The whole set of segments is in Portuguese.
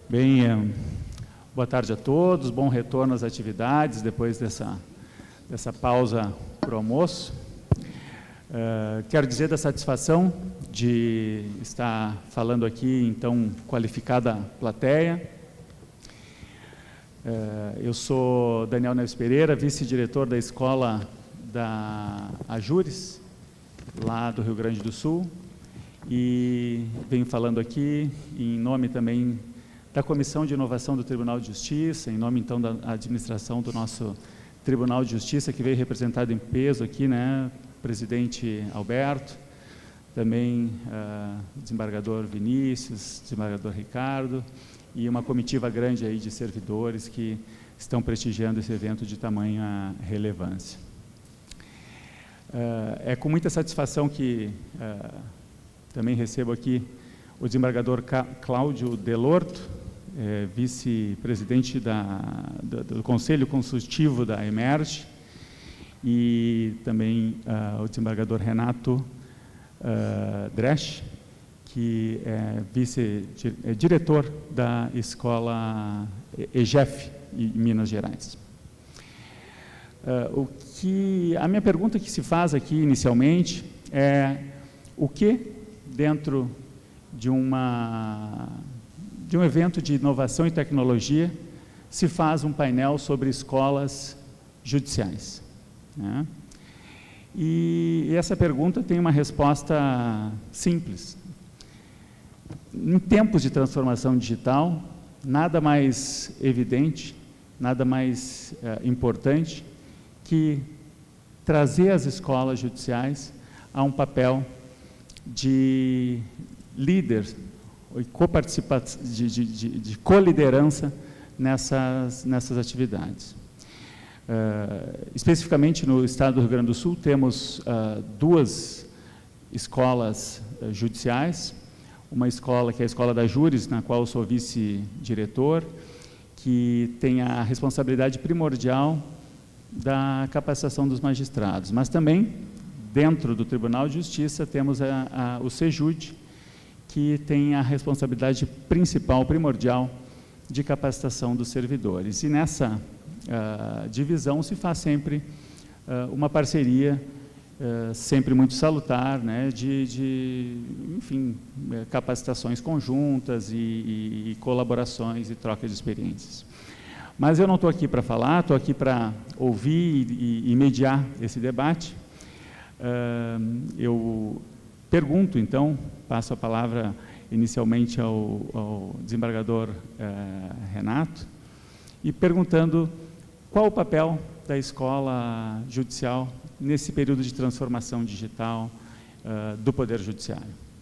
Bem, boa tarde a todos, bom retorno às atividades depois dessa pausa para o almoço. Quero dizer da satisfação de estar falando aqui em tão qualificada plateia. Eu sou Daniel Neves Pereira, vice-diretor da escola da Ajures, lá do Rio Grande do Sul, e venho falando aqui em nome também da Comissão de Inovação do Tribunal de Justiça, em nome então da administração do nosso Tribunal de Justiça, que veio representado em peso aqui, né, presidente Alberto, também desembargador Vinícius, desembargador Ricardo, e uma comitiva grande aí de servidores que estão prestigiando esse evento de tamanha relevância. É com muita satisfação que também recebo aqui o desembargador Cláudio Delorto, vice-presidente do Conselho Consultivo da Emerge, e também o desembargador Renato Dresch, que é diretor da escola EGEF em Minas Gerais. A minha pergunta que se faz aqui inicialmente é o que dentro de um evento de inovação e tecnologia se faz um painel sobre escolas judiciais, né? E essa pergunta tem uma resposta simples. Em tempos de transformação digital, nada mais evidente, nada mais importante que trazer as escolas judiciais a um papel de líder e de co-liderança nessas atividades. Especificamente no estado do Rio Grande do Sul, temos duas escolas judiciais, uma escola que é a Escola da Ajures, na qual eu sou vice-diretor, que tem a responsabilidade primordial da capacitação dos magistrados, mas também, dentro do Tribunal de Justiça, temos o CEJUD, que tem a responsabilidade principal, primordial, de capacitação dos servidores. E nessa divisão se faz sempre uma parceria, sempre muito salutar, né, enfim, capacitações conjuntas e colaborações e troca de experiências. Mas eu não estou aqui para falar, estou aqui para ouvir e mediar esse debate. Eu pergunto, então, passo a palavra inicialmente ao desembargador Renato, e perguntando qual o papel da escola judicial nesse período de transformação digital do Poder Judiciário.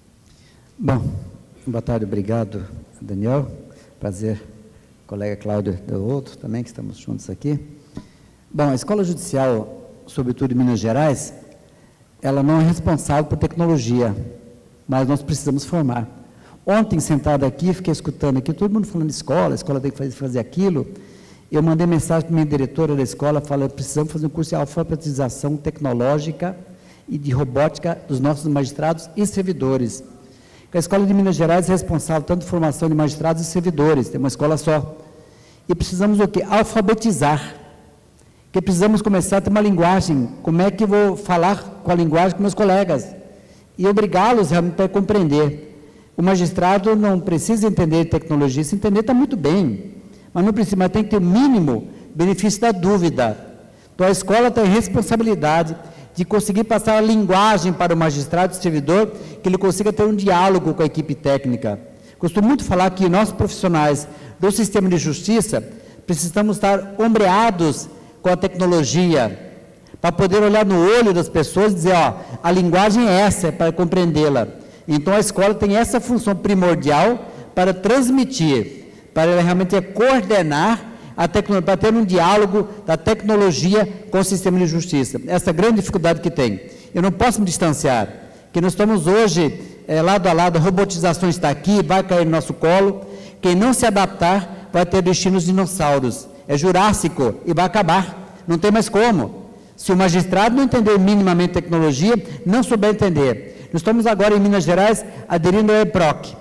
Bom, boa tarde, obrigado, Daniel. Prazer, colega Cláudio Delorto, também, que estamos juntos aqui. Bom, a escola judicial, sobretudo em Minas Gerais, ela não é responsável por tecnologia, mas nós precisamos formar. Ontem, sentado aqui, fiquei escutando aqui, todo mundo falando de escola, a escola tem que fazer aquilo. Eu mandei mensagem para a minha diretora da escola, falando, precisamos fazer um curso de alfabetização tecnológica e de robótica dos nossos magistrados e servidores. A escola de Minas Gerais é responsável tanto por formação de magistrados e servidores, tem uma escola só. E precisamos o quê? Alfabetizar. Porque precisamos começar a ter uma linguagem, como é que eu vou falar com a linguagem com meus colegas? E obrigá-los realmente a compreender. O magistrado não precisa entender tecnologia, se entender está muito bem, mas não precisa, mas tem que ter o mínimo benefício da dúvida. Então a escola tem a responsabilidade de conseguir passar a linguagem para o magistrado e servidor, que ele consiga ter um diálogo com a equipe técnica. Costumo muito falar que nós profissionais do sistema de justiça precisamos estar ombreados com a tecnologia, para poder olhar no olho das pessoas e dizer, ó, a linguagem é essa, é para compreendê-la. Então a escola tem essa função primordial para transmitir, para realmente coordenar a tecnologia, para ter um diálogo da tecnologia com o sistema de justiça. Essa grande dificuldade que tem. Eu não posso me distanciar, que nós estamos hoje lado a lado, a robotização está aqui, vai cair no nosso colo. Quem não se adaptar vai ter destinos dinossauros. É jurássico e vai acabar, não tem mais como. Se o magistrado não entender minimamente tecnologia, não souber entender. Nós estamos agora em Minas Gerais aderindo ao EPROC,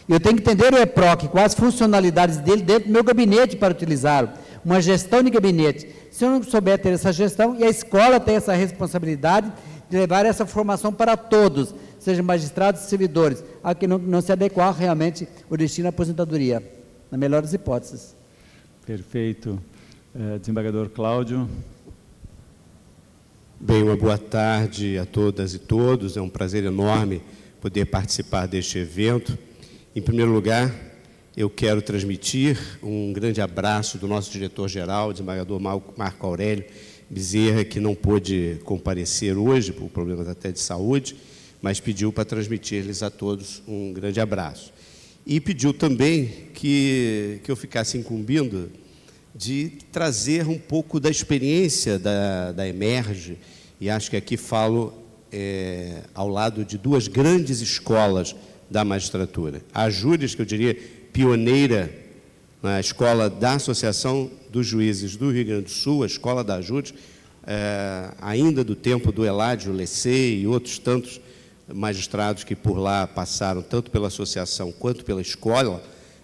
Eu tenho que entender o EPROC, quais as funcionalidades dele dentro do meu gabinete para utilizá-lo. Uma gestão de gabinete. Se eu não souber ter essa gestão, e a escola tem essa responsabilidade de levar essa formação para todos, sejam magistrados e servidores, a que não se adequar realmente o destino à aposentadoria, na melhor das hipóteses. Perfeito. Desembargador Cláudio. Bem, uma boa tarde a todas e todos. É um prazer enorme poder participar deste evento. Em primeiro lugar, eu quero transmitir um grande abraço do nosso diretor-geral, desembargador Marco Aurélio Bezerra, que não pôde comparecer hoje, por problemas até de saúde, mas pediu para transmitir-lhes a todos um grande abraço. E pediu também que eu ficasse incumbindo de trazer um pouco da experiência da Emerge, e acho que aqui falo ao lado de duas grandes escolas da magistratura. A Júris, que eu diria pioneira na escola da Associação dos Juízes do Rio Grande do Sul, a escola da Júris, ainda do tempo do Eládio Lecê e outros tantos magistrados que por lá passaram, tanto pela associação quanto pela escola,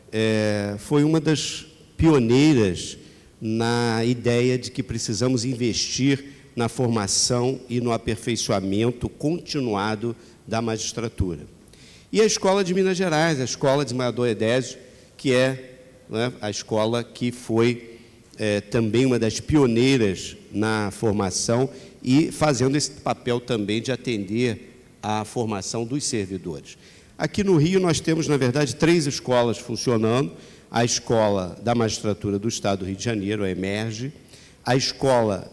foi uma das pioneiras na ideia de que precisamos investir na formação e no aperfeiçoamento continuado da magistratura. E a Escola de Minas Gerais, a Escola de Desembargador Edésio, que é, né, a escola que foi também uma das pioneiras na formação e fazendo esse papel também de atender à formação dos servidores. Aqui no Rio nós temos, na verdade, 3 escolas funcionando: a Escola da Magistratura do Estado do Rio de Janeiro, a Emerge, a Escola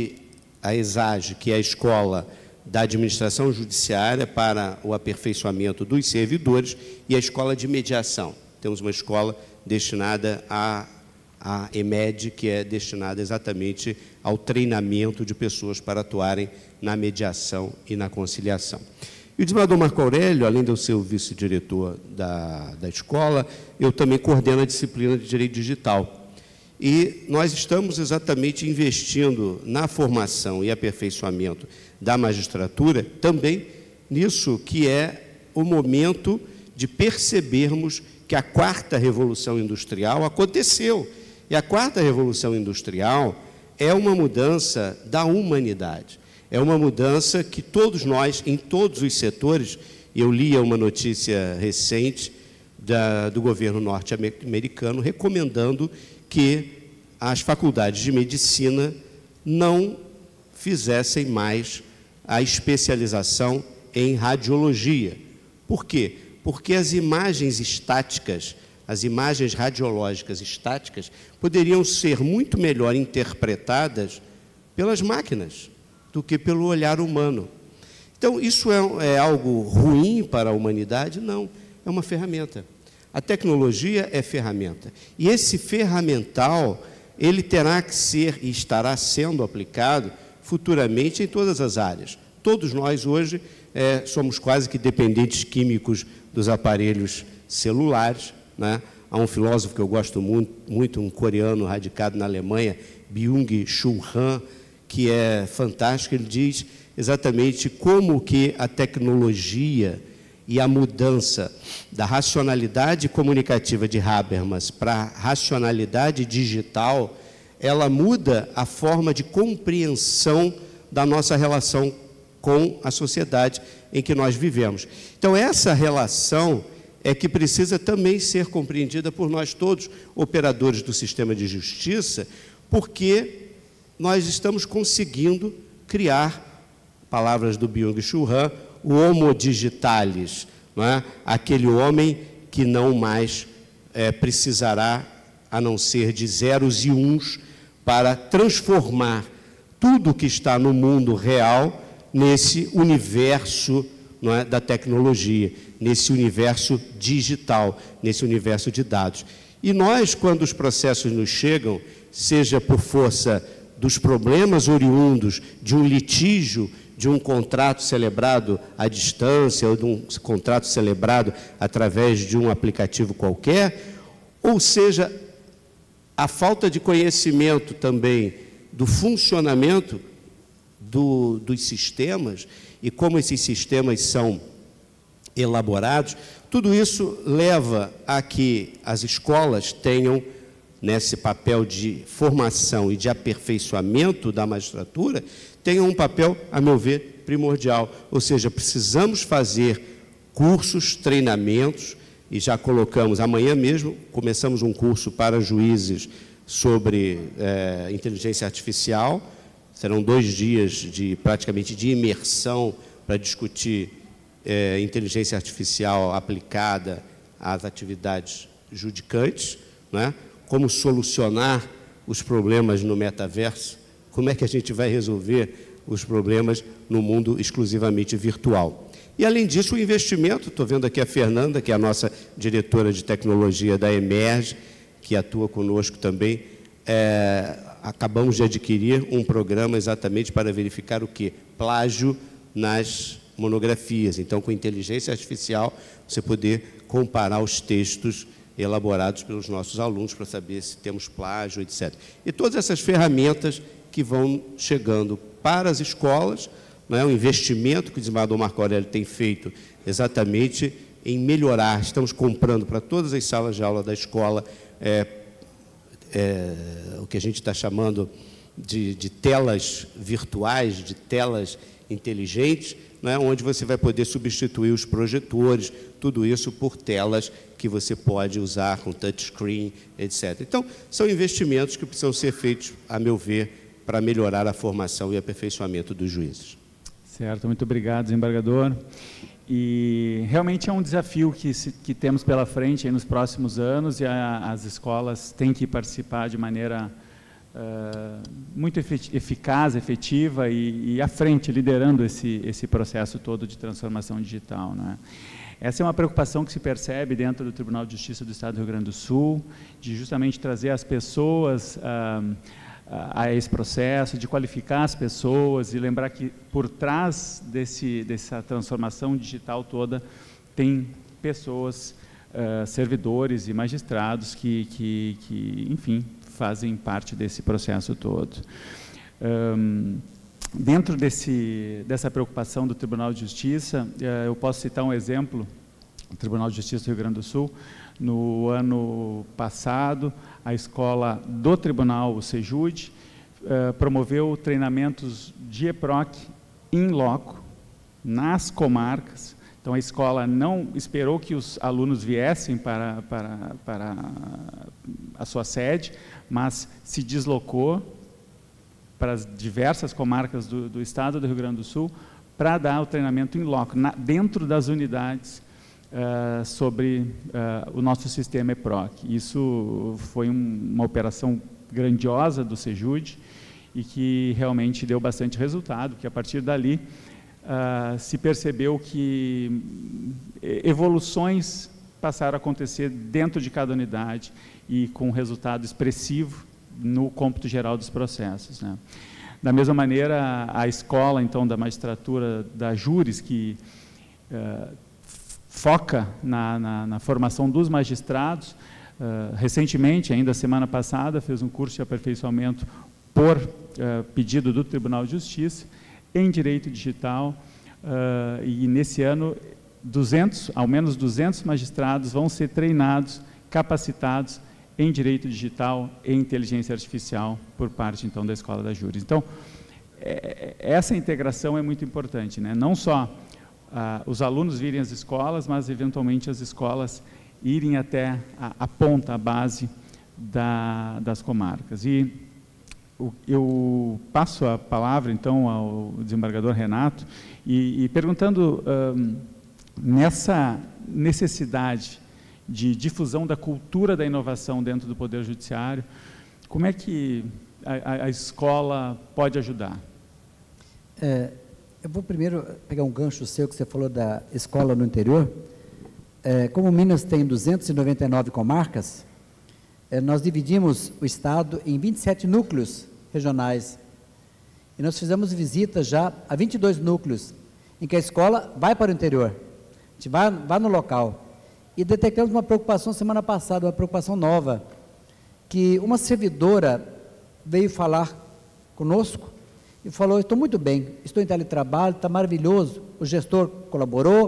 a ESAGE, que é a Escola da Administração Judiciária para o aperfeiçoamento dos servidores, e a Escola de Mediação. Temos uma escola destinada à EMED, que é destinada exatamente ao treinamento de pessoas para atuarem na mediação e na conciliação. E o desembargador Marco Aurélio, além de eu ser o vice-diretor da escola, eu também coordeno a disciplina de Direito Digital. E nós estamos exatamente investindo na formação e aperfeiçoamento da magistratura, também nisso que é o momento de percebermos que a 4ª Revolução Industrial aconteceu. E a 4ª Revolução Industrial é uma mudança da humanidade. É uma mudança que todos nós, em todos os setores, eu lia uma notícia recente do governo norte-americano recomendando que as faculdades de medicina não fizessem mais a especialização em radiologia. Por quê? Porque as imagens estáticas, as imagens radiológicas estáticas, poderiam ser muito melhor interpretadas pelas máquinas do que pelo olhar humano. Então, isso é algo ruim para a humanidade? Não, é uma ferramenta. A tecnologia é ferramenta. E esse ferramental, ele terá que ser e estará sendo aplicado futuramente em todas as áreas. Todos nós hoje somos quase que dependentes químicos dos aparelhos celulares, né? Há um filósofo que eu gosto muito, um coreano radicado na Alemanha, Byung-Chul Han, que é fantástico. Ele diz exatamente como que a tecnologia e a mudança da racionalidade comunicativa de Habermas para a racionalidade digital, ela muda a forma de compreensão da nossa relação com a sociedade em que nós vivemos. Então, essa relação é que precisa também ser compreendida por nós todos, operadores do sistema de justiça, porque nós estamos conseguindo criar, palavras do Byung-Chul Han, o homo digitalis, não é? Aquele homem que não mais precisará, a não ser de zeros e uns, para transformar tudo que está no mundo real nesse universo, não é, da tecnologia, nesse universo digital, nesse universo de dados. E nós, quando os processos nos chegam, seja por força dos problemas oriundos de um litígio, de um contrato celebrado à distância, ou de um contrato celebrado através de um aplicativo qualquer, ou seja, a falta de conhecimento também do funcionamento dos sistemas e como esses sistemas são elaborados. Tudo isso leva a que as escolas tenham, nesse papel de formação e de aperfeiçoamento da magistratura, tenham um papel, a meu ver, primordial. Ou seja, precisamos fazer cursos, treinamentos, e já colocamos, amanhã mesmo, começamos um curso para juízes sobre inteligência artificial. Serão 2 dias praticamente de imersão para discutir inteligência artificial aplicada às atividades judicantes, né? Como solucionar os problemas no metaverso, como é que a gente vai resolver os problemas no mundo exclusivamente virtual. E, além disso, o investimento, estou vendo aqui a Fernanda, que é a nossa diretora de tecnologia da Emerge, que atua conosco também, acabamos de adquirir um programa exatamente para verificar o quê? Plágio nas monografias. Então, com inteligência artificial, você poder comparar os textos elaborados pelos nossos alunos para saber se temos plágio, etc. E todas essas ferramentas que vão chegando para as escolas, né, o investimento que o desembargador Marco Aurélio tem feito exatamente em melhorar. Estamos comprando para todas as salas de aula da escola o que a gente está chamando de telas virtuais, de telas inteligentes, né, onde você vai poder substituir os projetores, tudo isso por telas que você pode usar com touchscreen, etc. Então, são investimentos que precisam ser feitos, a meu ver, para melhorar a formação e aperfeiçoamento dos juízes. Certo, muito obrigado, desembargador. E realmente é um desafio que temos pela frente aí nos próximos anos, e as escolas têm que participar de maneira muito eficaz, efetiva e à frente, liderando esse processo todo de transformação digital, né? Essa é uma preocupação que se percebe dentro do Tribunal de Justiça do Estado do Rio Grande do Sul, de justamente trazer as pessoas a esse processo, de qualificar as pessoas, e lembrar que por trás dessa transformação digital toda tem pessoas, servidores e magistrados que enfim, fazem parte desse processo todo. Dentro dessa preocupação do Tribunal de Justiça, eu posso citar um exemplo. O Tribunal de Justiça do Rio Grande do Sul, no ano passado, a escola do Tribunal, o SEJUD, promoveu treinamentos de EPROC in loco, nas comarcas. Então, a escola não esperou que os alunos viessem para a sua sede, mas se deslocou para as diversas comarcas do estado do Rio Grande do Sul para dar o treinamento in loco, dentro das unidades sobre o nosso sistema EPROC. Isso foi uma operação grandiosa do SEJUD e que realmente deu bastante resultado, porque a partir dali se percebeu que evoluções passaram a acontecer dentro de cada unidade e com resultado expressivo no cômputo geral dos processos, né? Da mesma maneira, a escola, então, da magistratura da Júris, que foca na formação dos magistrados, recentemente, ainda semana passada, fez um curso de aperfeiçoamento por pedido do Tribunal de Justiça em Direito Digital, e nesse ano, ao menos 200 magistrados vão ser treinados, capacitados em Direito Digital e Inteligência Artificial por parte, então, da Escola da Júris. Então, essa integração é muito importante, né? Não só os alunos virem às escolas, mas, eventualmente, as escolas irem até a ponta, a base das comarcas. E eu passo a palavra, então, ao desembargador Renato, e perguntando nessa necessidade de difusão da cultura da inovação dentro do Poder Judiciário, como é que a escola pode ajudar? Eu vou primeiro pegar um gancho seu que você falou da escola no interior. Como Minas tem 299 comarcas, nós dividimos o estado em 27 núcleos regionais. E nós fizemos visitas já a 22 núcleos, em que a escola vai para o interior. A gente vai no local. E detectamos uma preocupação semana passada, uma preocupação nova, que uma servidora veio falar conosco e falou: estou muito bem, estou em teletrabalho, está maravilhoso, o gestor colaborou,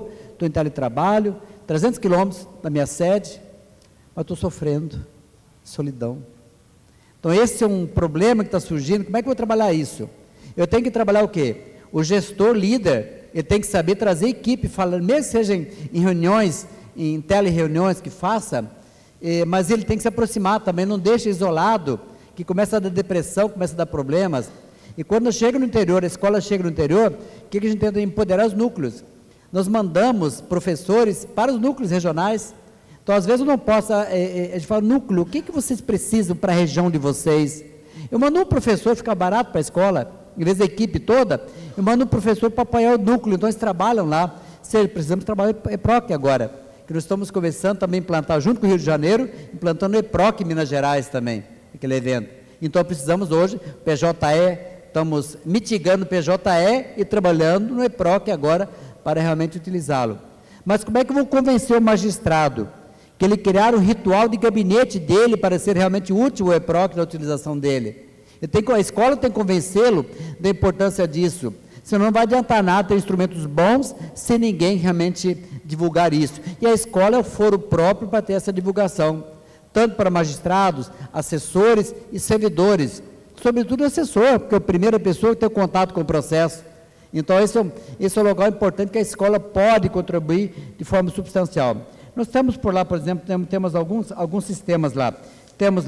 estou em teletrabalho, 300 quilômetros da minha sede, mas estou sofrendo solidão. Então, esse é um problema que está surgindo. Como é que eu vou trabalhar isso? Eu tenho que trabalhar o quê? O gestor líder, ele tem que saber trazer equipe, falando, mesmo que seja em reuniões, em tele-reuniões que faça, mas ele tem que se aproximar também, não deixa isolado, que começa a dar depressão, começa a dar problemas. E quando chega no interior, a escola chega no interior, o que a gente tenta empoderar os núcleos? Nós mandamos professores para os núcleos regionais. Então, às vezes eu não posso, a gente fala, núcleo, o que vocês precisam para a região de vocês? Eu mando um professor, fica barato para a escola, em vez da equipe toda, eu mando um professor para apoiar o núcleo, então eles trabalham lá. Precisamos trabalhar EPROC agora, que nós estamos começando também a implantar, junto com o Rio de Janeiro, implantando o EPROC em Minas Gerais também, aquele evento. Então, precisamos hoje, PJE, estamos mitigando o PJE e trabalhando no EPROC agora, para realmente utilizá-lo. Mas como é que eu vou convencer o magistrado que ele criar um ritual de gabinete dele para ser realmente útil o EPROC na utilização dele? A escola tem que convencê-lo da importância disso, senão não vai adiantar nada ter instrumentos bons se ninguém realmente divulgar isso. E a escola é o foro próprio para ter essa divulgação, tanto para magistrados, assessores e servidores, sobretudo o assessor, porque é a primeira pessoa que tem contato com o processo. Então, esse é um local importante que a escola pode contribuir de forma substancial. Nós temos por lá, por exemplo, temos alguns sistemas lá. Temos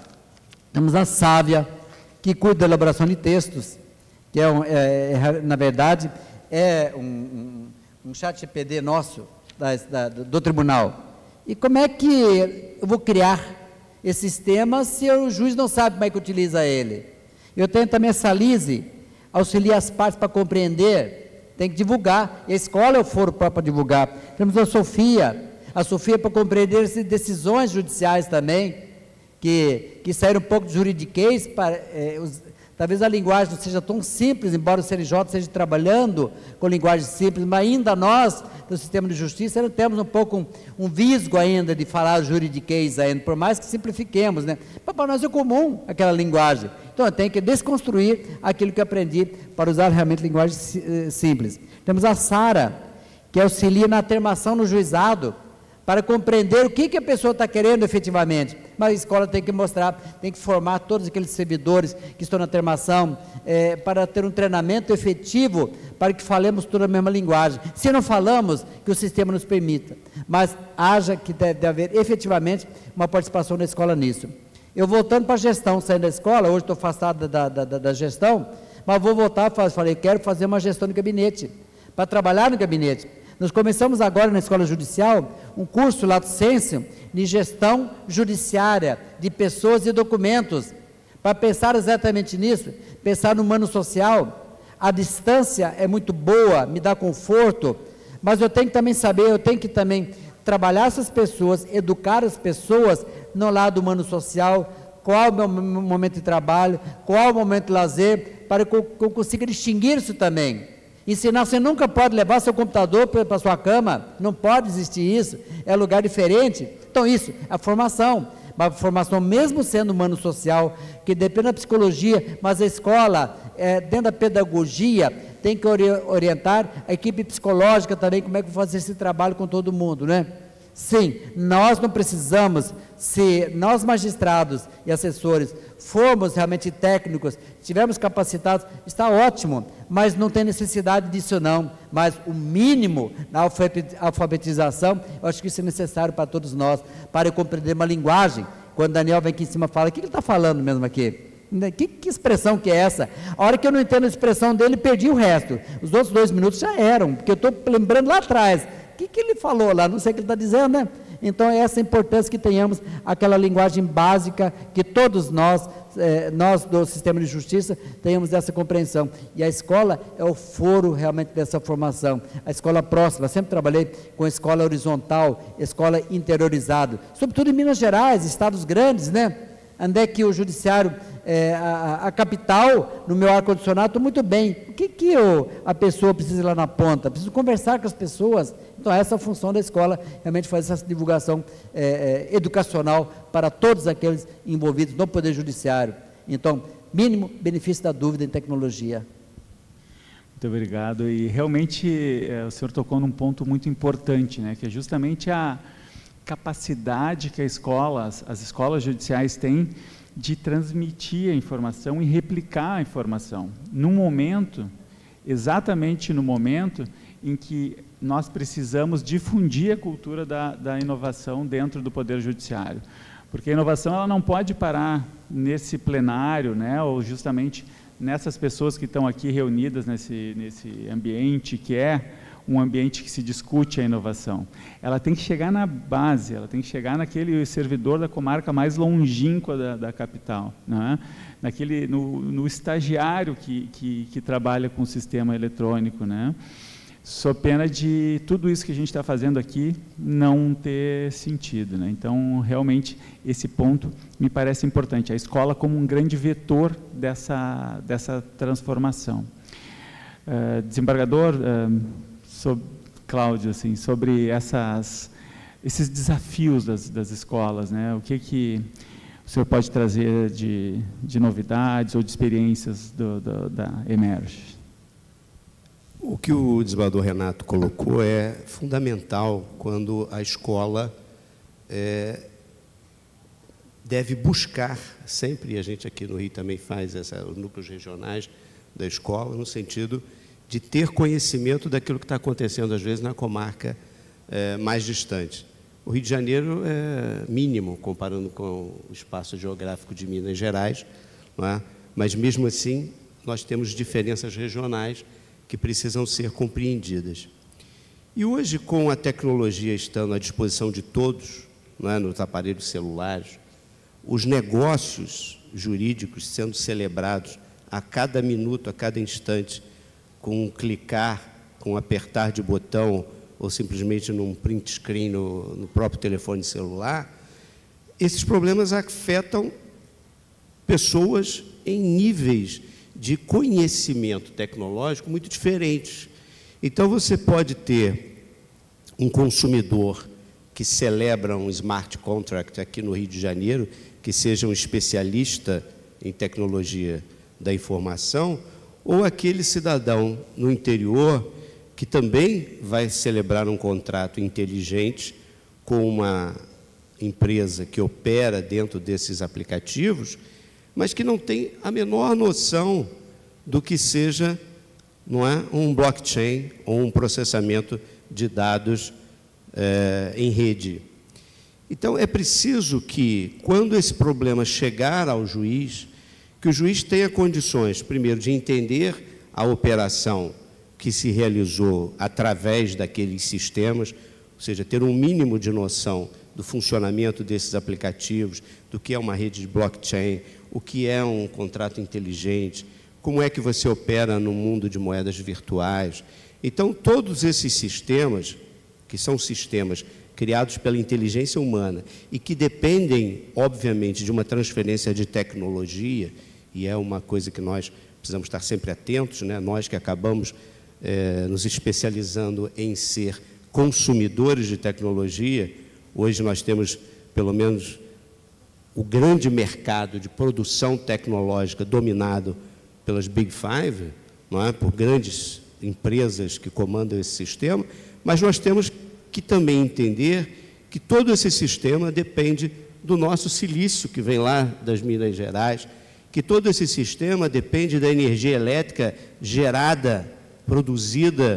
a Sávia, que cuida da elaboração de textos, que na verdade, é um chat GPT nosso, do tribunal. E como é que eu vou criar esse sistema se o juiz não sabe como é que utiliza ele? Eu tenho também a Salise, auxilia as partes para compreender, tem que divulgar, e a escola é o foro próprio para divulgar. Temos a Sofia para compreender decisões judiciais também, que saíram um pouco de juridiquês, talvez a linguagem não seja tão simples, embora o CNJ esteja trabalhando com linguagem simples, mas ainda nós, do sistema de justiça, ainda temos um pouco um visgo ainda de falar juridiquês ainda, por mais que simplifiquemos, né? Mas para nós é comum aquela linguagem. Então, eu tenho que desconstruir aquilo que eu aprendi para usar realmente linguagem simples. Temos a Sara, que auxilia na termação no juizado, para compreender o que a pessoa está querendo efetivamente. Mas a escola tem que mostrar, tem que formar todos aqueles servidores que estão na termação, para ter um treinamento efetivo, para que falemos toda a mesma linguagem. Se não falamos, que o sistema nos permita. Mas haja que deve haver efetivamente uma participação da escola nisso. Eu voltando para a gestão, saindo da escola, hoje estou afastado da gestão, mas vou voltar, falei, quero fazer uma gestão de gabinete, para trabalhar no gabinete. Nós começamos agora na Escola Judicial um curso Lato Sensu de gestão judiciária de pessoas e documentos, para pensar exatamente nisso, pensar no humano social. A distância é muito boa, me dá conforto, mas eu tenho que também saber, eu tenho que também trabalhar essas pessoas, educar as pessoas no lado humano social, qual é o meu momento de trabalho, qual é o momento de lazer, para que eu consiga distinguir isso também. Ensinar, você nunca pode levar seu computador para a sua cama, não pode existir isso, é lugar diferente. Então isso, a formação, uma formação mesmo sendo humano social, que depende da psicologia, mas a escola, dentro da pedagogia, tem que orientar a equipe psicológica também, como é que vai fazer esse trabalho com todo mundo, né? Sim, nós não precisamos, se nós magistrados e assessores formos realmente técnicos, estivermos capacitados, está ótimo, mas não tem necessidade disso não, mas o mínimo na alfabetização, eu acho que isso é necessário para todos nós, para compreender uma linguagem. Quando Daniel vem aqui em cima e fala, o que ele está falando mesmo aqui? Que expressão que é essa? A hora que eu não entendo a expressão dele, perdi o resto, os outros 2 minutos já eram, porque eu estou lembrando lá atrás, o que ele falou lá? Não sei o que ele está dizendo, né? Então, é essa a importância que tenhamos aquela linguagem básica, que todos nós do sistema de justiça, tenhamos essa compreensão. E a escola é o foro realmente dessa formação. A escola próxima, sempre trabalhei com escola horizontal, escola interiorizada, sobretudo em Minas Gerais, estados grandes, né? Onde é que o judiciário, a capital, no meu ar-condicionado, estou muito bem. O que a pessoa precisa ir lá na ponta? Preciso conversar com as pessoas. Então, essa é a função da escola, realmente fazer essa divulgação educacional para todos aqueles envolvidos no Poder Judiciário. Então, mínimo benefício da dúvida em tecnologia. Muito obrigado. E realmente o senhor tocou num ponto muito importante, né, que é justamente a capacidade que as escolas judiciais têm de transmitir a informação e replicar a informação no momento, exatamente no momento em que nós precisamos difundir a cultura da inovação dentro do Poder Judiciário. Porque a inovação ela não pode parar nesse plenário, né, ou justamente nessas pessoas que estão aqui reunidas nesse ambiente, que é um ambiente que se discute a inovação. Ela tem que chegar na base, ela tem que chegar naquele servidor da comarca mais longínqua da capital, né? no estagiário que trabalha com o sistema eletrônico, né? Sob pena de tudo isso que a gente está fazendo aqui não ter sentido, né? Então, realmente, esse ponto me parece importante. A escola como um grande vetor dessa transformação. Desembargador, Cláudio, assim, sobre esses desafios das escolas, né? O que o senhor pode trazer de novidades ou de experiências da Emerge? O que o desembargador Renato colocou é fundamental quando a escola deve buscar, sempre, e a gente aqui no Rio também faz os núcleos regionais da escola, no sentido de ter conhecimento daquilo que está acontecendo, às vezes, na comarca mais distante. O Rio de Janeiro é mínimo, comparando com o espaço geográfico de Minas Gerais, não é? Mas, mesmo assim, nós temos diferenças regionais que precisam ser compreendidas. E hoje, com a tecnologia estando à disposição de todos, não é, nos aparelhos celulares, os negócios jurídicos sendo celebrados a cada minuto, a cada instante, com um clicar, com um apertar de botão, ou simplesmente num print screen no próprio telefone celular, esses problemas afetam pessoas em níveis de conhecimento tecnológico muito diferentes. Então, você pode ter um consumidor que celebra um smart contract aqui no Rio de Janeiro, que seja um especialista em tecnologia da informação, ou aquele cidadão no interior que também vai celebrar um contrato inteligente com uma empresa que opera dentro desses aplicativos, mas que não tem a menor noção do que seja, não é, um blockchain ou um processamento de dados em rede. Então, é preciso que, quando esse problema chegar ao juiz, que o juiz tenha condições, primeiro, de entender a operação que se realizou através daqueles sistemas, ou seja, ter um mínimo de noção do funcionamento desses aplicativos, do que é uma rede de blockchain, o que é um contrato inteligente, como é que você opera no mundo de moedas virtuais. Então, todos esses sistemas, que são sistemas criados pela inteligência humana e que dependem, obviamente, de uma transferência de tecnologia, e é uma coisa que nós precisamos estar sempre atentos, né? Nós que acabamos nos especializando em ser consumidores de tecnologia, hoje nós temos, pelo menos, o grande mercado de produção tecnológica dominado pelas Big Five, não é? Por grandes empresas que comandam esse sistema, mas nós temos que também entender que todo esse sistema depende do nosso silício, que vem lá das Minas Gerais, que todo esse sistema depende da energia elétrica gerada, produzida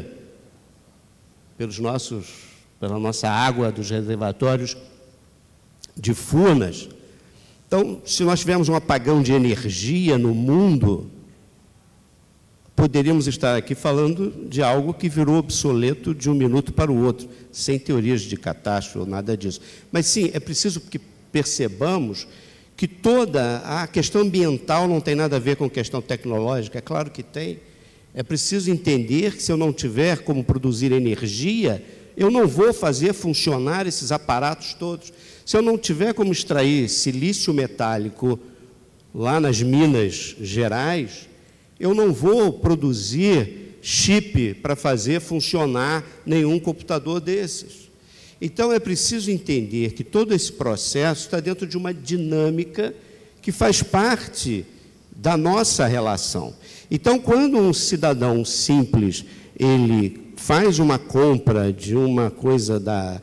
pela nossa água dos reservatórios de Furnas. Então, se nós tivermos um apagão de energia no mundo, poderíamos estar aqui falando de algo que virou obsoleto de um minuto para o outro, sem teorias de catástrofe ou nada disso. Mas, sim, é preciso que percebamos que toda a questão ambiental não tem nada a ver com questão tecnológica, é claro que tem. É preciso entender que, se eu não tiver como produzir energia, eu não vou fazer funcionar esses aparatos todos. Se eu não tiver como extrair silício metálico lá nas Minas Gerais, eu não vou produzir chip para fazer funcionar nenhum computador desses. Então, é preciso entender que todo esse processo está dentro de uma dinâmica que faz parte da nossa relação. Então, quando um cidadão simples, ele faz uma compra de uma coisa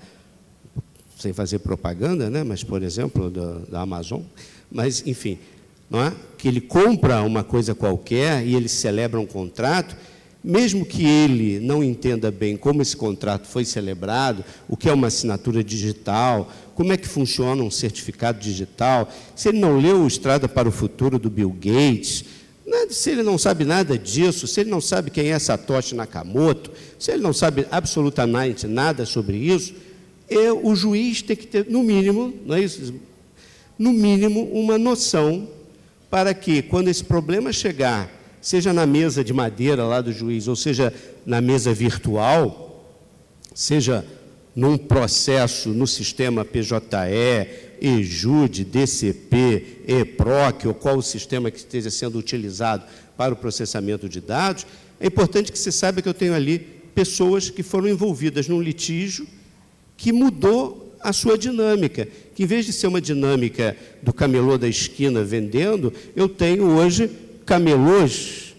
sem fazer propaganda, né? Mas, por exemplo, da Amazon, mas, enfim, não é? Que ele compra uma coisa qualquer e ele celebra um contrato, mesmo que ele não entenda bem como esse contrato foi celebrado, o que é uma assinatura digital, como é que funciona um certificado digital, se ele não leu o Estrada para o Futuro do Bill Gates, se ele não sabe nada disso, se ele não sabe quem é Satoshi Nakamoto, se ele não sabe absolutamente nada sobre isso, o juiz tem que ter, no mínimo, não é isso? No mínimo, uma noção para que, quando esse problema chegar, seja na mesa de madeira lá do juiz, ou seja na mesa virtual, seja num processo no sistema PJE, EJUDE, DCP, EPROC, ou qual o sistema que esteja sendo utilizado para o processamento de dados, é importante que se saiba que eu tenho ali pessoas que foram envolvidas num litígio que mudou a sua dinâmica, que em vez de ser uma dinâmica do camelô da esquina vendendo, eu tenho hoje camelôs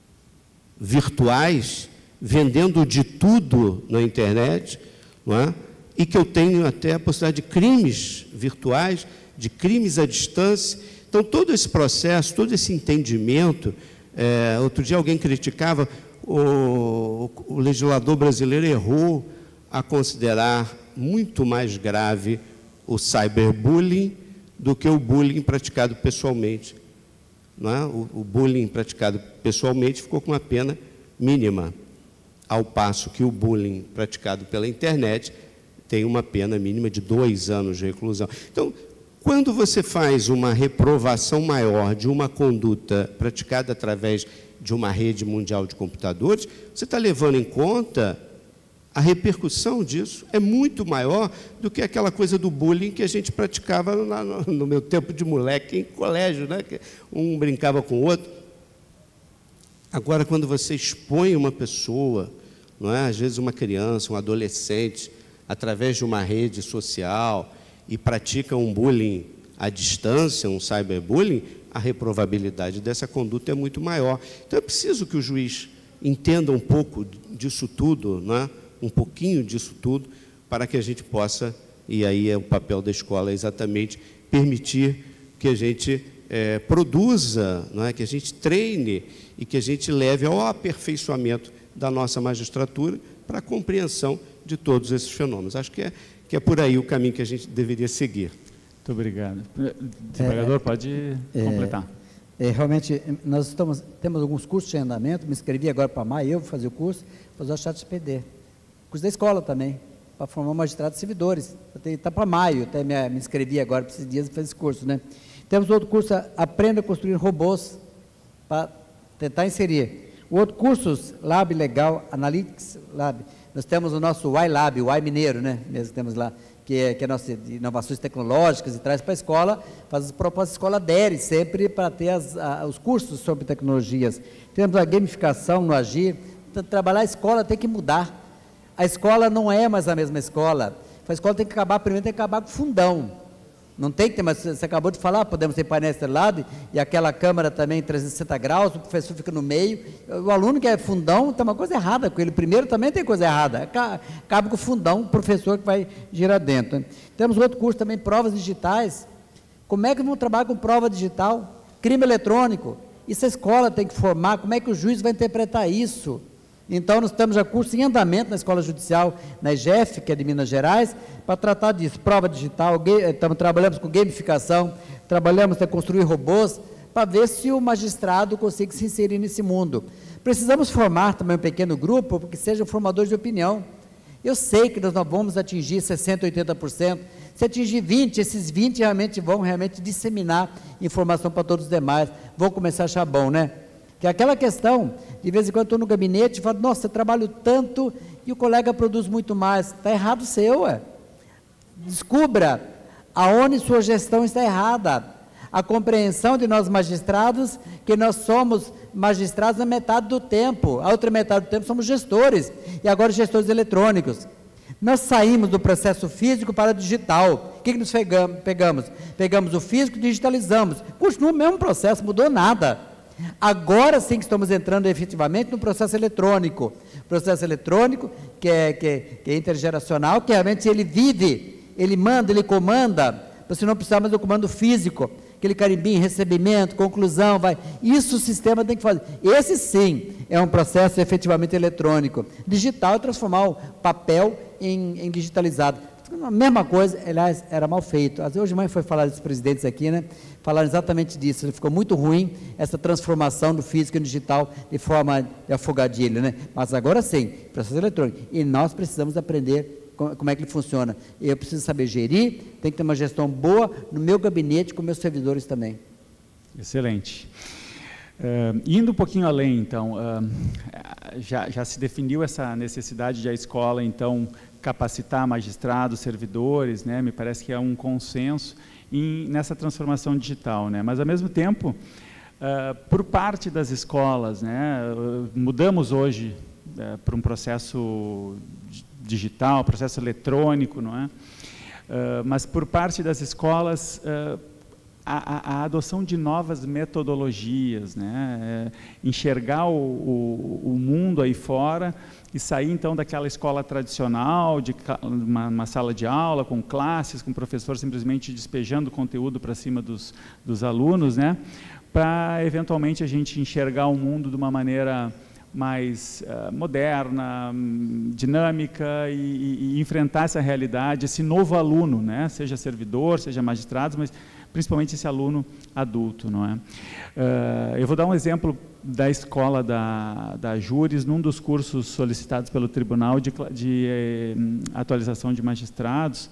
virtuais vendendo de tudo na internet, não é? E que eu tenho até a possibilidade de crimes virtuais, de crimes à distância. Então, todo esse processo, todo esse entendimento, outro dia alguém criticava, o legislador brasileiro errou a considerar muito mais grave o cyberbullying do que o bullying praticado pessoalmente. Não é? O bullying praticado pessoalmente ficou com uma pena mínima, ao passo que o bullying praticado pela internet tem uma pena mínima de 2 anos de reclusão. Então, quando você faz uma reprovação maior de uma conduta praticada através de uma rede mundial de computadores, você está levando em conta a repercussão disso é muito maior do que aquela coisa do bullying que a gente praticava no meu tempo de moleque em colégio, né? Que um brincava com o outro. Agora, quando você expõe uma pessoa, não é? Às vezes uma criança, um adolescente, através de uma rede social e pratica um bullying à distância, um cyberbullying, a reprovabilidade dessa conduta é muito maior. Então, é preciso que o juiz entenda um pouco disso tudo, não é? Um pouquinho disso tudo, para que a gente possa, e aí é o papel da escola exatamente, permitir que a gente produza, não é? Que a gente treine e que a gente leve ao aperfeiçoamento da nossa magistratura para a compreensão de todos esses fenômenos. Acho que é por aí o caminho que a gente deveria seguir. Muito obrigado. Desembargador, pode completar. Realmente, nós temos alguns cursos em andamento, me inscrevi agora para maio, eu vou fazer o curso, vou usar o ChatGPT. Curso da escola também, para formar magistrados e servidores. Está para maio, até me inscrevi agora, por esses dias, para fazer esse curso, né? Temos outro curso, Aprenda a Construir Robôs, para tentar inserir. O outro curso, Lab Legal, Analytics Lab, nós temos o nosso Y-Lab, o Y Mineiro, né? Mesmo que temos lá, que é nossa inovações tecnológicas e traz para a escola, faz as propostas, a escola adere sempre para ter os cursos sobre tecnologias. Temos a gamificação no Agir, trabalhar a escola tem que mudar. A escola não é mais a mesma escola. A escola tem que acabar, primeiro tem que acabar com o fundão. Não tem que ter, mas você acabou de falar, podemos ter painéis estrelados e aquela câmera também 360 graus, o professor fica no meio. O aluno que é fundão, tem uma coisa errada com ele. Primeiro também tem coisa errada. Acaba com o fundão, o professor que vai girar dentro. Né? Temos outro curso também, provas digitais. Como é que vamos trabalhar com prova digital? Crime eletrônico. Isso a escola tem que formar. Como é que o juiz vai interpretar isso? Então, nós temos já curso em andamento na Escola Judicial, na EGEF, que é de Minas Gerais, para tratar disso, prova digital, trabalhamos com gamificação, trabalhamos para construir robôs, para ver se o magistrado consegue se inserir nesse mundo. Precisamos formar também um pequeno grupo, porque sejam formadores de opinião. Eu sei que nós não vamos atingir 60%, 80%, se atingir 20%, esses 20% vão disseminar informação para todos os demais, vão começar a achar bom, né? Que é aquela questão, de vez em quando estou no gabinete e falo, nossa, eu trabalho tanto e o colega produz muito mais. Está errado o seu, Descubra aonde sua gestão está errada. A compreensão de nós magistrados, que nós somos magistrados na metade do tempo, a outra metade do tempo somos gestores, e agora gestores eletrônicos. Nós saímos do processo físico para o digital. O que nós pegamos? Pegamos o físico e digitalizamos. Continua o mesmo processo, mudou nada. Agora sim que estamos entrando efetivamente no processo eletrônico. Processo eletrônico que é intergeracional, que realmente ele vive, ele manda, ele comanda. Você não precisa mais do comando físico, aquele carimbinho, recebimento, conclusão, vai. Isso o sistema tem que fazer. Esse sim é um processo efetivamente eletrônico. Digital é transformar o papel em digitalizado. A mesma coisa, aliás, era mal feito. Às vezes hoje de manhã foi falar dos presidentes aqui, né? Falaram exatamente disso. Ficou muito ruim essa transformação do físico em digital de forma de afogadilho, né? Mas agora sim, processo eletrônico. E nós precisamos aprender como é que ele funciona. Eu preciso saber gerir, tem que ter uma gestão boa no meu gabinete, com meus servidores também. Excelente. Indo um pouquinho além, então, já se definiu essa necessidade de a escola, então, capacitar magistrados, servidores, né? Me parece que é um consenso nessa transformação digital, né? Mas, ao mesmo tempo, por parte das escolas, né? Mudamos hoje para um processo digital, processo eletrônico, não é? Mas por parte das escolas, a adoção de novas metodologias, né? Enxergar o mundo aí fora e sair então daquela escola tradicional, de uma sala de aula com classes, com o professor simplesmente despejando conteúdo para cima dos alunos, né? Para eventualmente a gente enxergar o mundo de uma maneira mais moderna, dinâmica e enfrentar essa realidade, esse novo aluno, né? Seja servidor, seja magistrado, mas principalmente esse aluno adulto, não é? Eu vou dar um exemplo da escola da Júris, num dos cursos solicitados pelo Tribunal de atualização de magistrados,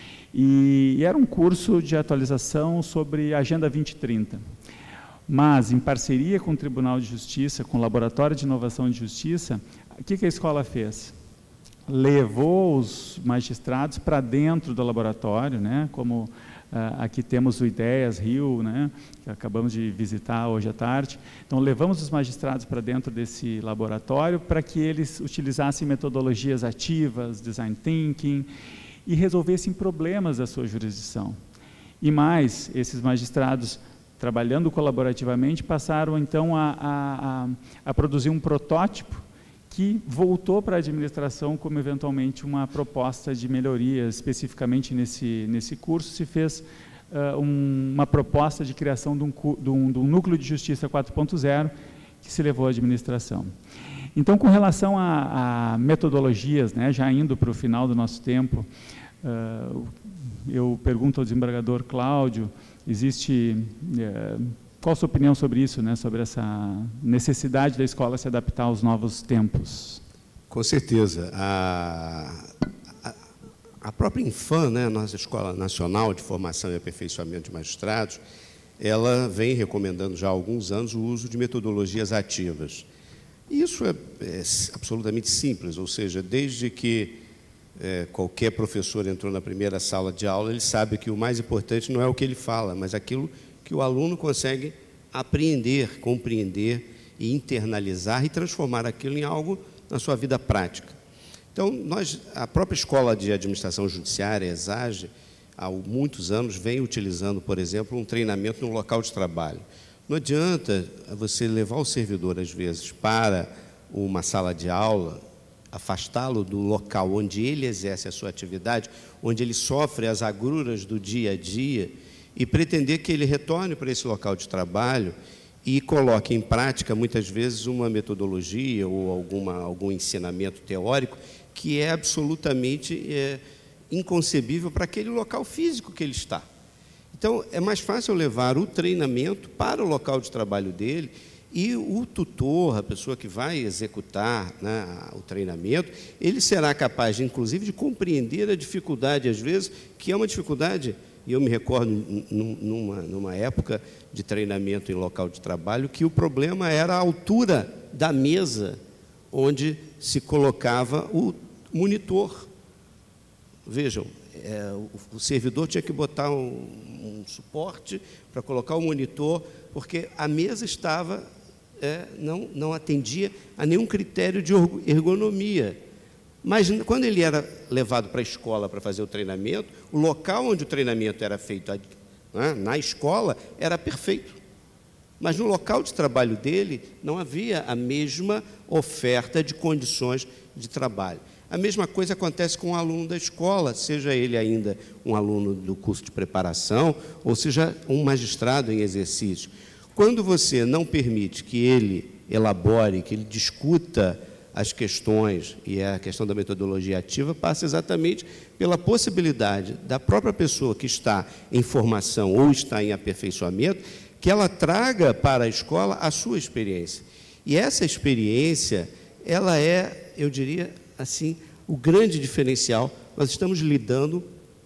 e era um curso de atualização sobre a Agenda 2030. Mas, em parceria com o Tribunal de Justiça, com o Laboratório de Inovação de Justiça, o que a escola fez? Levou os magistrados para dentro do laboratório, né? Como aqui temos o Ideias Rio, né? Que acabamos de visitar hoje à tarde. Então, levamos os magistrados para dentro desse laboratório para que eles utilizassem metodologias ativas, design thinking, e resolvessem problemas da sua jurisdição. E mais, esses magistrados, trabalhando colaborativamente, passaram então a produzir um protótipo que voltou para a administração como eventualmente uma proposta de melhoria. Especificamente nesse curso se fez uma proposta de criação de um núcleo de justiça 4.0 que se levou à administração. Então, com relação a metodologias, né, já indo para o final do nosso tempo, eu pergunto ao desembargador Cláudio, qual a sua opinião sobre isso, né, sobre essa necessidade da escola se adaptar aos novos tempos? Com certeza. A própria Infam, né, nossa Escola Nacional de Formação e Aperfeiçoamento de Magistrados, ela vem recomendando já há alguns anos o uso de metodologias ativas. Isso é absolutamente simples, ou seja, desde que qualquer professor entrou na primeira sala de aula, ele sabe que o mais importante não é o que ele fala, mas aquilo que o aluno consegue apreender, compreender e internalizar e transformar aquilo em algo na sua vida prática. Então, a própria Escola de Administração Judiciária, ESAGE, há muitos anos, vem utilizando, por exemplo, um treinamento no local de trabalho. Não adianta você levar o servidor, às vezes, para uma sala de aula, afastá-lo do local onde ele exerce a sua atividade, onde ele sofre as agruras do dia a dia, e pretender que ele retorne para esse local de trabalho e coloque em prática, muitas vezes, uma metodologia ou algum ensinamento teórico que é absolutamente inconcebível para aquele local físico que ele está. Então, é mais fácil levar o treinamento para o local de trabalho dele e o tutor, a pessoa que vai executar, né, o treinamento, ele será capaz, inclusive, de compreender a dificuldade, às vezes, que é uma dificuldade, e eu me recordo numa época de treinamento em local de trabalho, que o problema era a altura da mesa onde se colocava o monitor. Vejam, o servidor tinha que botar um suporte para colocar o monitor, porque a mesa estava... não atendia a nenhum critério de ergonomia. Mas quando ele era levado para a escola para fazer o treinamento, o local onde o treinamento era feito, né, na escola, era perfeito. Mas no local de trabalho dele não havia a mesma oferta de condições de trabalho. A mesma coisa acontece com o aluno da escola, seja ele ainda um aluno do curso de preparação, ou seja um magistrado em exercício. Quando você não permite que ele elabore, que ele discuta as questões, e a questão da metodologia ativa passa exatamente pela possibilidade da própria pessoa que está em formação ou está em aperfeiçoamento, que ela traga para a escola a sua experiência. E essa experiência, ela é, eu diria assim, o grande diferencial. Nós estamos lidando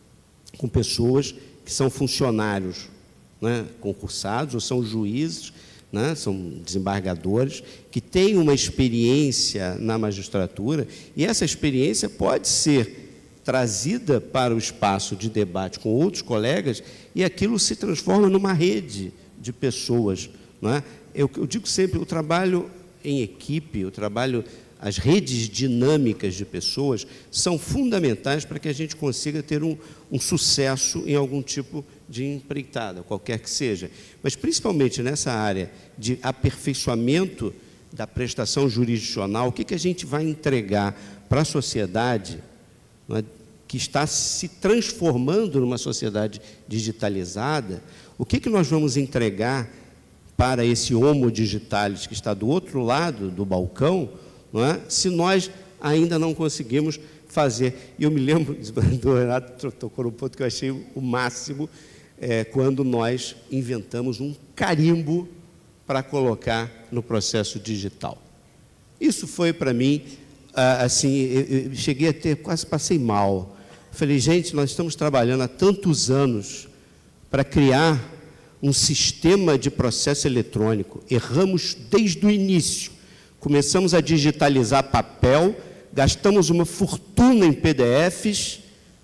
com pessoas que são funcionários, né, concursados, ou são juízes, né, são desembargadores, que têm uma experiência na magistratura, e essa experiência pode ser trazida para o espaço de debate com outros colegas, e aquilo se transforma numa rede de pessoas. Né? Eu digo sempre, o trabalho em equipe, o trabalho, as redes dinâmicas de pessoas são fundamentais para que a gente consiga ter um sucesso em algum tipo de empreitada, qualquer que seja. Mas, principalmente nessa área de aperfeiçoamento da prestação jurisdicional, o que a gente vai entregar para a sociedade, né, que está se transformando numa sociedade digitalizada, o que nós vamos entregar para esse homo digitalis que está do outro lado do balcão, não é? Se nós ainda não conseguimos fazer. E eu me lembro, o Renato tocou no ponto que eu achei o máximo, quando nós inventamos um carimbo para colocar no processo digital. Isso foi para mim, assim, eu cheguei a ter, quase passei mal. Falei, gente, nós estamos trabalhando há tantos anos para criar um sistema de processo eletrônico. Erramos desde o início. Começamos a digitalizar papel, gastamos uma fortuna em PDFs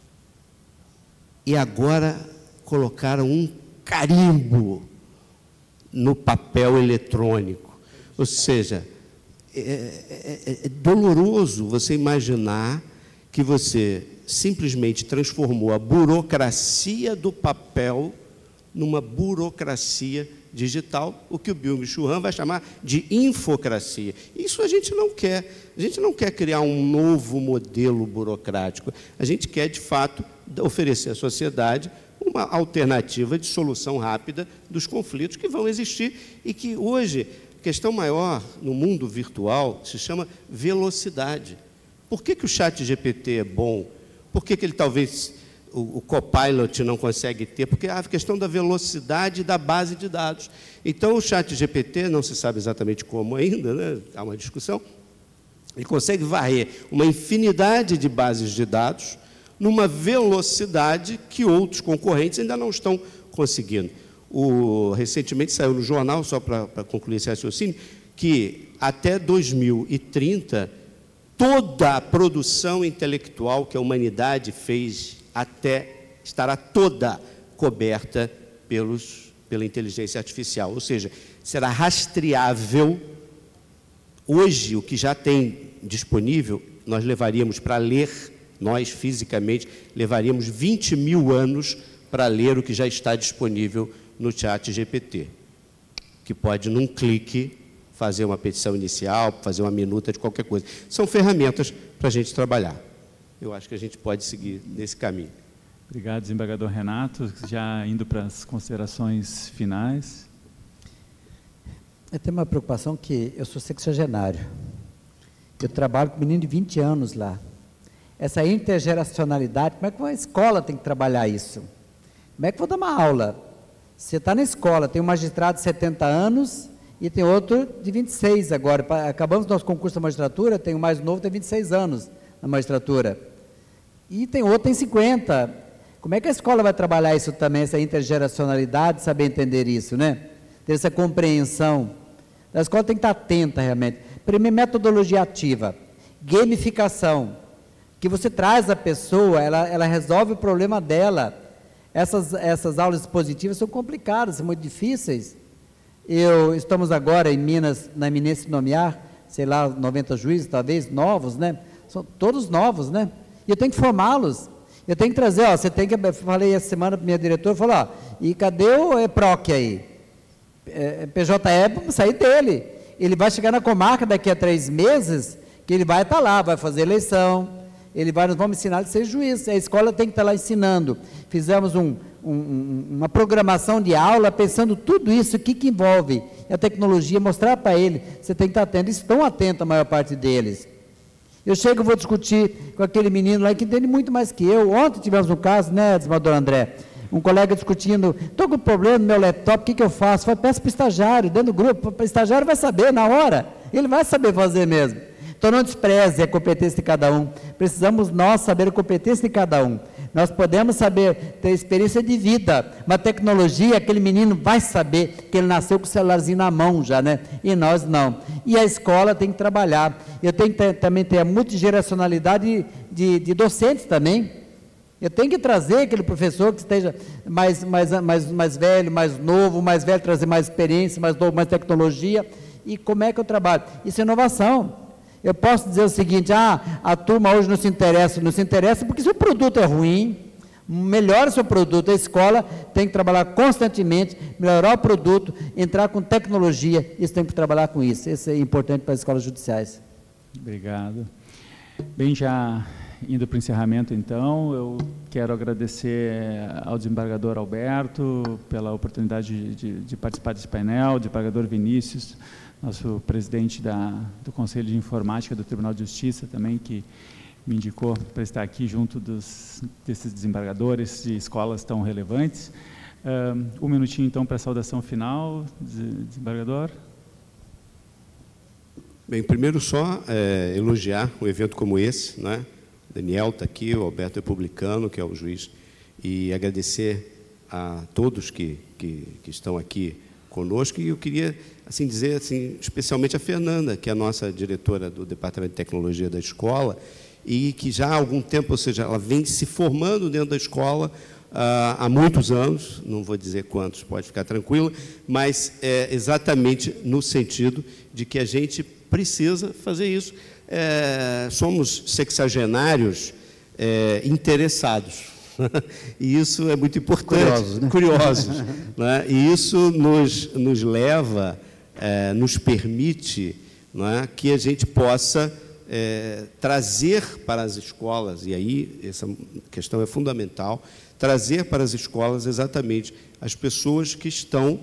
e agora colocaram um carimbo no papel eletrônico. Ou seja, é doloroso você imaginar que você simplesmente transformou a burocracia do papel numa burocracia digital, o que o Byung-Chul Han vai chamar de infocracia. Isso a gente não quer. A gente não quer criar um novo modelo burocrático. A gente quer, de fato, oferecer à sociedade uma alternativa de solução rápida dos conflitos que vão existir e que hoje, a questão maior no mundo virtual se chama velocidade. Por que o ChatGPT é bom? Por que ele talvez o Copilot não consegue ter? Porque a questão da velocidade da base de dados. Então, o ChatGPT, não se sabe exatamente como ainda, né? Há uma discussão, ele consegue varrer uma infinidade de bases de dados numa velocidade que outros concorrentes ainda não estão conseguindo. Recentemente saiu no jornal, só para concluir esse raciocínio, que até 2030, toda a produção intelectual que a humanidade fez estará toda coberta pela inteligência artificial, ou seja, será rastreável. Hoje, o que já tem disponível, nós levaríamos para ler, nós fisicamente, levaríamos 20 mil anos para ler o que já está disponível no ChatGPT, que pode, num clique, fazer uma petição inicial, fazer uma minuta de qualquer coisa. São ferramentas para a gente trabalhar. Eu acho que a gente pode seguir nesse caminho. Obrigado, desembargador Renato. Já indo para as considerações finais. Eu tenho uma preocupação que eu sou sexagenário. Eu trabalho com um menino de 20 anos lá. Essa intergeracionalidade, como é que uma escola tem que trabalhar isso? Como é que eu vou dar uma aula? Você está na escola, tem um magistrado de 70 anos e tem outro de 26 agora. Acabamos nosso concurso da magistratura, tem o mais novo, tem 26 anos na magistratura. E tem outro, tem 50. Como é que a escola vai trabalhar isso também, essa intergeracionalidade, saber entender isso, né? Ter essa compreensão. A escola tem que estar atenta, realmente. Primeiro, metodologia ativa. Gamificação. Que você traz a pessoa, ela resolve o problema dela. Essas aulas expositivas são complicadas, são muito difíceis. Estamos agora em Minas, na iminência de nomear, sei lá, 90 juízes, talvez, novos, né? são todos novos, né? E eu tenho que formá-los. Eu tenho que trazer, ó, você tem que, eu falei essa semana para a minha diretora, falou, ó, e cadê o EPROC aí? PJE, vamos sair dele. Ele vai chegar na comarca daqui a 3 meses, que ele vai estar lá, vai fazer eleição, nós vamos ensinar ele a ser juiz, a escola tem que estar lá ensinando. Fizemos uma programação de aula, pensando tudo isso, o que envolve a tecnologia, mostrar para ele, você tem que estar atento, eles estão atentos a maior parte deles. Eu chego e vou discutir com aquele menino lá que entende muito mais que eu. Ontem tivemos um caso, né, desembargador André? Um colega discutindo, estou com problema no meu laptop, o que eu faço? Peço para o estagiário, dentro do grupo, o estagiário vai saber na hora, ele vai saber fazer mesmo. Então não despreze a competência de cada um, precisamos nós saber a competência de cada um. Nós podemos saber, ter experiência de vida, mas tecnologia, aquele menino vai saber que ele nasceu com o celularzinho na mão já, né? E nós não. E a escola tem que trabalhar. Eu tenho que também ter a multigeracionalidade de docentes também. Eu tenho que trazer aquele professor que esteja mais velho, mais velho, trazer mais experiência, mais novo, mais tecnologia. E como é que eu trabalho? Isso é inovação. Eu posso dizer o seguinte, a turma hoje não se interessa porque seu produto é ruim, melhore seu produto, a escola tem que trabalhar constantemente, melhorar o produto, entrar com tecnologia, isso tem que trabalhar com isso, isso é importante para as escolas judiciais. Obrigado. Bem, já indo para o encerramento então, eu quero agradecer ao desembargador Alberto pela oportunidade de participar desse painel, desembargador Vinícius, nosso presidente do Conselho de Informática do Tribunal de Justiça também, que me indicou para estar aqui junto desses desembargadores de escolas tão relevantes. Um minutinho, então, para a saudação final, desembargador. Bem, primeiro só elogiar um evento como esse, né? O Daniel está aqui, o Alberto Republicano, que é o juiz, e agradecer a todos que estão aqui conosco, e eu queria assim dizer assim, especialmente a Fernanda, que é a nossa diretora do Departamento de Tecnologia da escola, e que já há algum tempo, ou seja, ela vem se formando dentro da escola há muitos anos, não vou dizer quantos, pode ficar tranquila, mas exatamente no sentido de que a gente precisa fazer isso. Somos sexagenários interessados, e isso é muito importante. Curiosos, né? E isso nos leva, nos permite, né, que a gente possa trazer para as escolas, e aí essa questão é fundamental, trazer para as escolas exatamente as pessoas que estão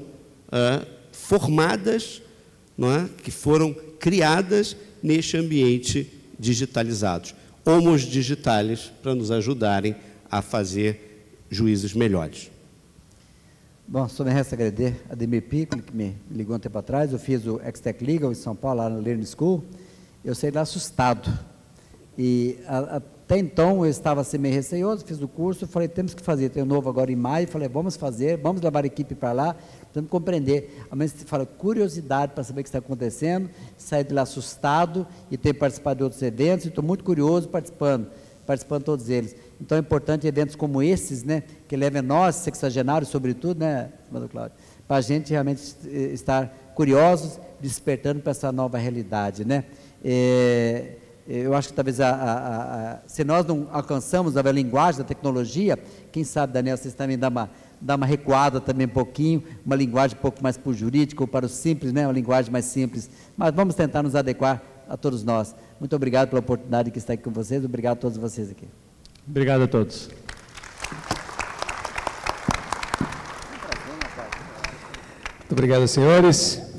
formadas, não é? Que foram criadas neste ambiente digitalizados, homos digitales, para nos ajudarem a fazer juízes melhores. Bom, só me resta agradecer a Ademir Piccoli, que me ligou um tempo atrás. Eu fiz o Extec Legal em São Paulo, lá no Learning School. Eu saí lá assustado. E até então eu estava assim meio receioso, fiz o curso, falei, temos que fazer, tem um novo agora em maio, falei, vamos fazer, vamos levar a equipe para lá, precisamos compreender. A mãe fala, curiosidade para saber o que está acontecendo, saí de lá assustado e tenho participado de outros eventos, e estou muito curioso participando de todos eles. Então é importante eventos como esses, né, que levem nós, sexagenários, sobretudo, né, Cláudio, para a gente realmente estar curiosos, despertando para essa nova realidade, né. Eu acho que talvez se nós não alcançamos a linguagem da tecnologia, quem sabe, Daniel, vocês também dá uma recuada também um pouquinho, uma linguagem um pouco mais para o jurídico, ou para o simples, né, uma linguagem mais simples, mas vamos tentar nos adequar a todos nós. Muito obrigado pela oportunidade de estar aqui com vocês, obrigado a todos vocês aqui. Obrigado a todos. Muito obrigado, senhores.